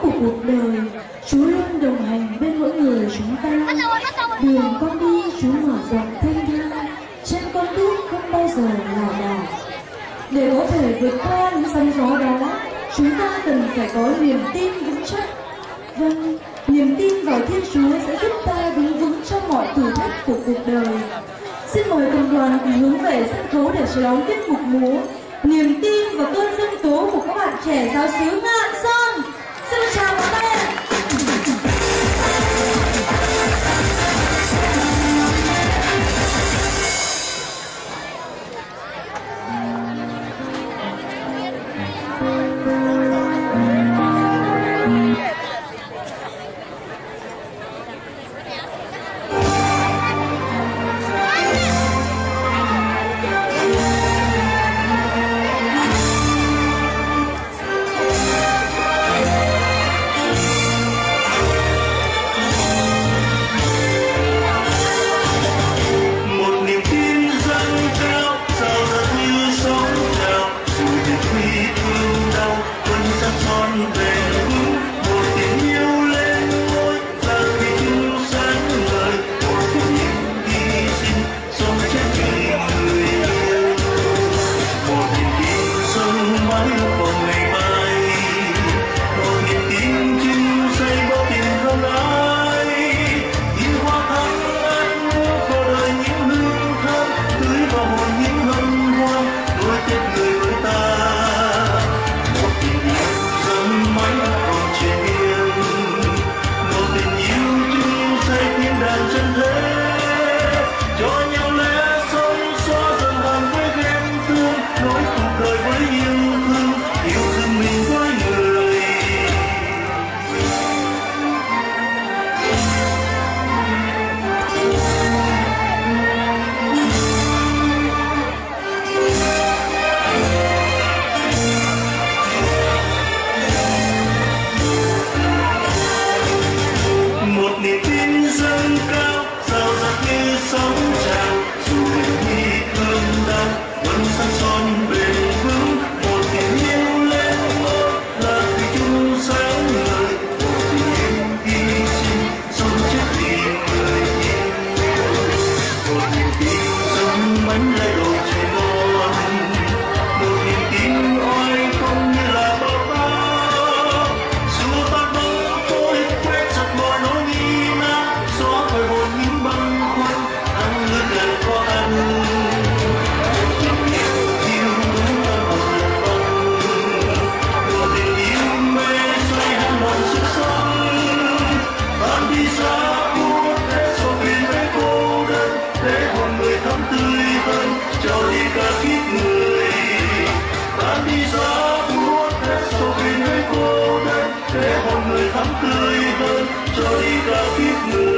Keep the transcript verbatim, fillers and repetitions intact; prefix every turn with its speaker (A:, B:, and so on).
A: của cuộc đời, Chúa luôn đồng hành bên mỗi người chúng ta. Đường con đi Chúa mở rộng thênh thang, trên con bước không bao giờ lảo đảo. Để có thể vượt qua những sóng gió đó, chúng ta cần phải có niềm tin vững chắc. Vâng, niềm tin vào Thiên Chúa sẽ giúp ta đứng vững trong mọi thử thách của cuộc đời. Xin mời cộng đoàn cùng hướng về sân khấu để chờ đón tiết mục múa Niềm tin và cơn dông tố của các bạn trẻ giáo xứ Ngạn Sơn. Xin chào các bạn.
B: Để hồn người thắm tươi hơn cho đi cả kiếp người.